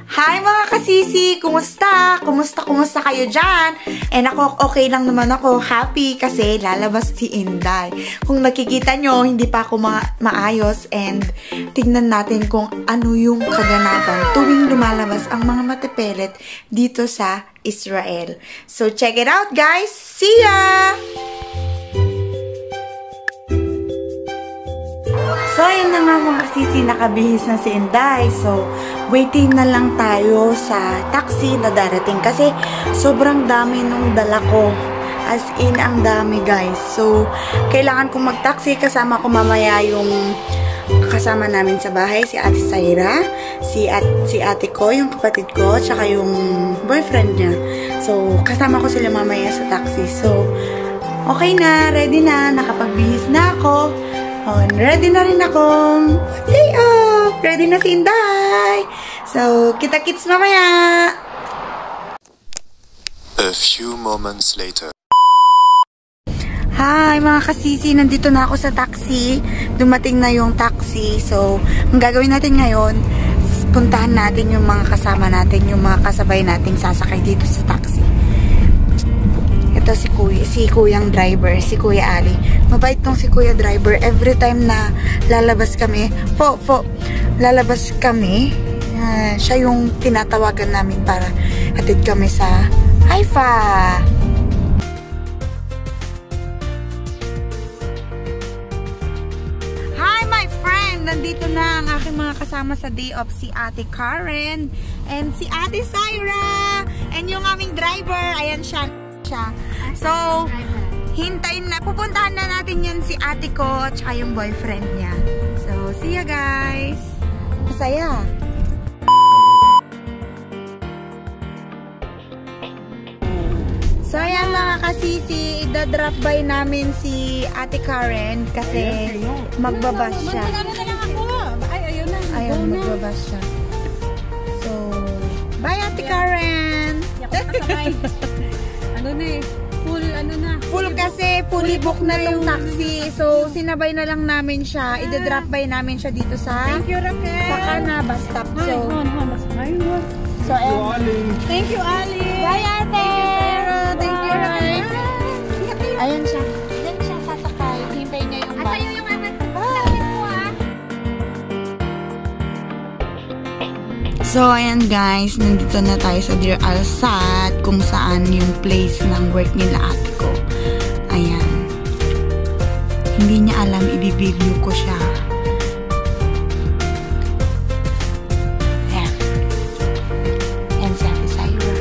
Hi mga kasisi! Kumusta? Kumusta kayo dyan? And ako, okay lang naman ako. Happy kasi lalabas si Inday. Kung nakikita nyo, hindi pa ako maayos. And tignan natin kung ano yung kaganapan tuwing lumalabas ang mga matepelet dito sa Israel. So check it out guys! See ya! So, ayun na nga mga kasisi, nakabihis na si Inday. So, waiting na lang tayo sa taxi na darating kasi sobrang dami nung dala ko. As in, ang dami guys. So, kailangan kong mag-taxi. Kasama ko mamaya yung kasama namin sa bahay, si Ate Saira, si ate ko, yung kapatid ko, tsaka yung boyfriend niya. So, kasama ko sila mamaya sa taxi. So, okay na, ready na, nakapagbihis na ako. Ready na rin akong day off. Ready na si Inday. So, kita-kits mamaya. A few moments later. Hi mga kasisi, nandito na ako sa taxi. Dumating na yung taxi. So, ang gagawin natin ngayon, puntahan natin yung mga kasama natin, yung mga kasabay nating sasakay dito sa taxi. Ito si Kuyang driver, si Kuya Ali. Mabait tong si Kuya driver. Every time na lalabas kami, lalabas kami, siya yung tinatawagan namin para hatid kami sa Haifa. Hi my friend! Nandito na ang aking mga kasama sa day off, si Ate Karen and si Ate Saira and yung aming driver, ayan siya. So, hintayin na, pupuntahan na natin yun si ate ko at saka yung boyfriend niya. So, see ya guys! Masaya! So, ayan mga kasisi, idadrop by namin si Ate Karen kasi magbabas siya. Ayun, magbabas siya. So, bye Ate Karen! Ano na eh, full kasi, fully book na yung taxi. So, sinabay na lang namin siya. Ida-drop by namin siya dito sa Thank you, Raquel. Pakana bus stop. So, Thank you, Ali. bye ate! Thank you, Raquel. Ayan siya. Diyan siya sasakay. Hintay niya yung bus. Sa'yo yung anak ko. So, ayan guys, nandito na tayo sa Deir Al-Saad, kung saan yung place ng work nila ate ko. Ayan. Hindi niya alam, i-video ko siya. Ayan. Ayan si Ate Saira.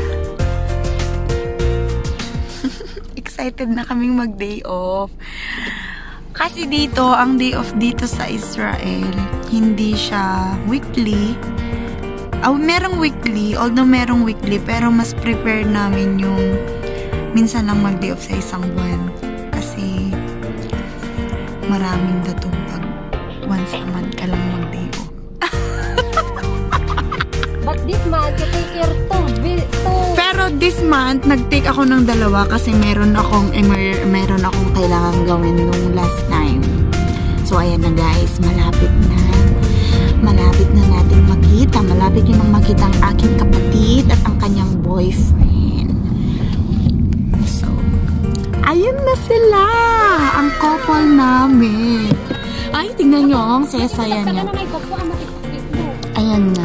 Excited na kaming mag-day off. Kasi dito, ang day off dito sa Israel, hindi siya weekly. Merong weekly, pero mas prepare namin yung minsan lang mag-day off sa isang buwan. Kasi maraming datong pag once a month ka lang mag-day off. But this month, you take care Pero this month, nag-take ako ng 2 kasi meron akong kailangan gawin nung last time. So, ayan na guys, malapit na natin makita. Malapit yun ang makita ang aking kapatid at ang kanyang boyfriend. So, ayun na sila! Ang couple namin. Ay, tingnan nyo, ang saya-saya niya. Ayan na.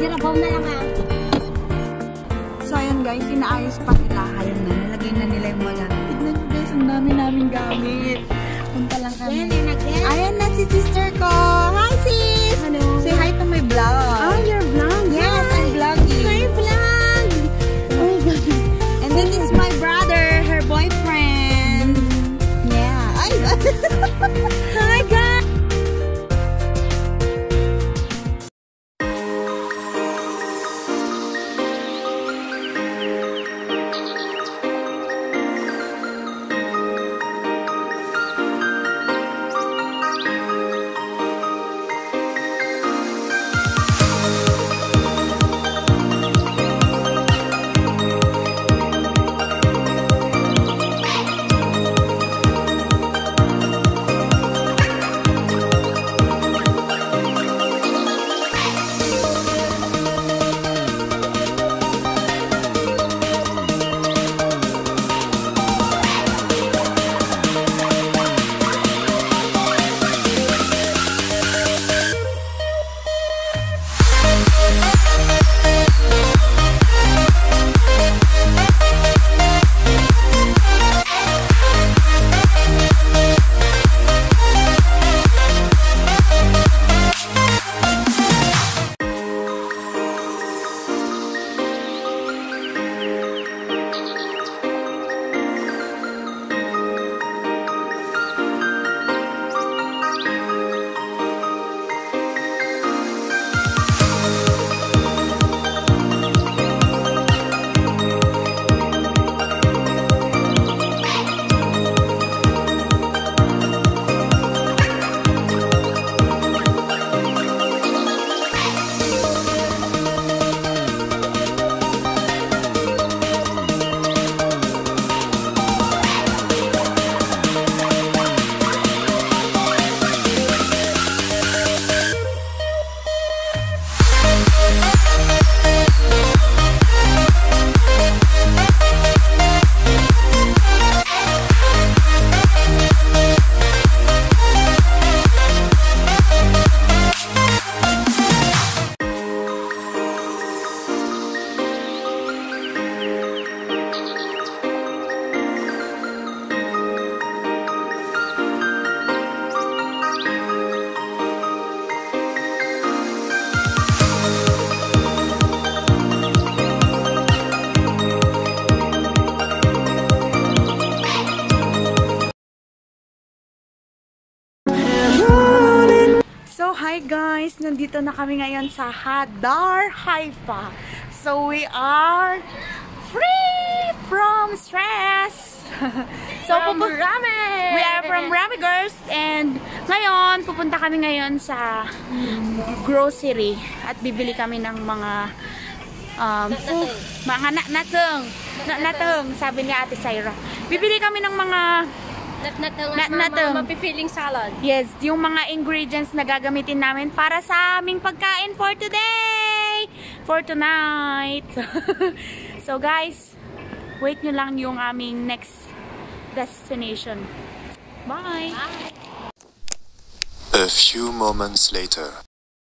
So, ayan guys, inaayos pa nila. Ayan na, nilagay na nila yung mga gamit. Tignan nyo guys, ang dami namin gamit. Punta lang kami. Ayan na si sister ko. Hi sis! Hello. Say hi to my vlog. Oh, your vlog? Yes, I'm vlogging. My vlog! Oh my God. And this is my brother, her boyfriend. Yeah. Ay! Hi guys! Hi guys! Nandito na kami ngayon sa Hadar Haifa. So we are free from stress! We are from Rami Girls and ngayon pupunta kami ngayon sa grocery at bibili kami ng mga mga nateng, sabi ni Ate Syra. Bibili kami ng mga mapipiling salad. Yes, yung mga ingredients na gagamitin namin para sa aming pagkain for today, for tonight. So guys, wait nyo lang yung aming next destination. Bye! A few moments later.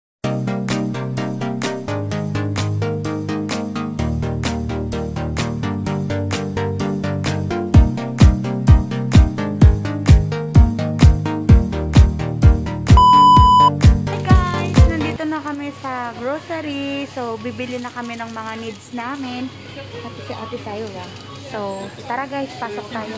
Kami sa grocery, so bibili na kami ng mga needs namin at si Ate Syra. So tara guys, pasok tayo.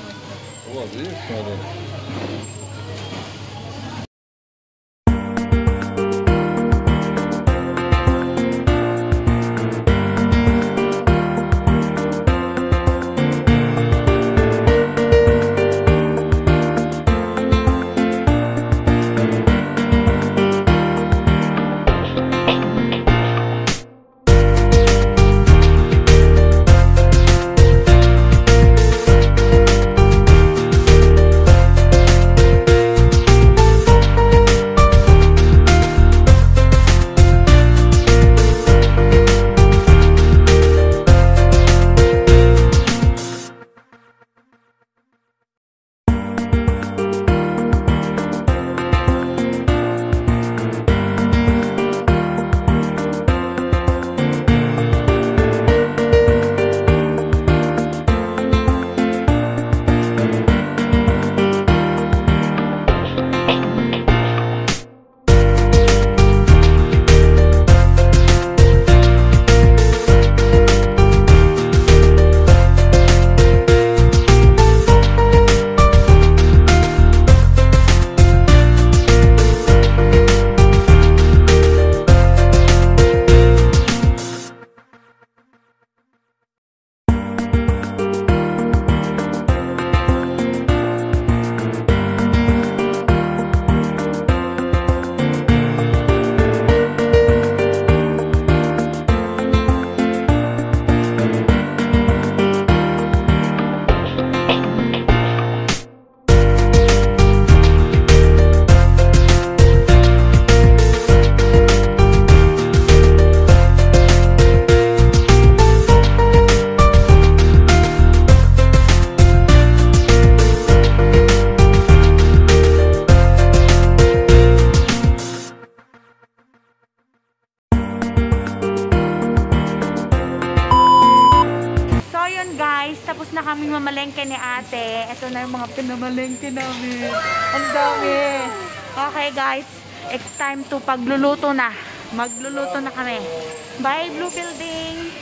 Tapos na kami mamalengke ni ate. Ito na yung mga pinamalengke namin. Ang dami. Okay guys, it's time to pagluluto na. Magluluto na kami. Bye Blue Building!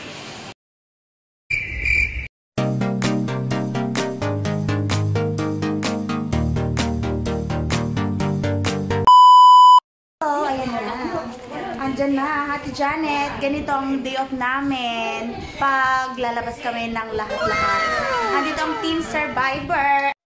Oh, ayan na. Andyan na, Ate Janet. Ganito ang day off namin. Pag lalabas kami ng lahat-lahat. Andito ang Team Survivor.